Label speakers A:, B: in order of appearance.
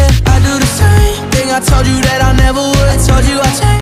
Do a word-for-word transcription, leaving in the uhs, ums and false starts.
A: yeah, I do the same thing I told you that I never would. I told you I changed.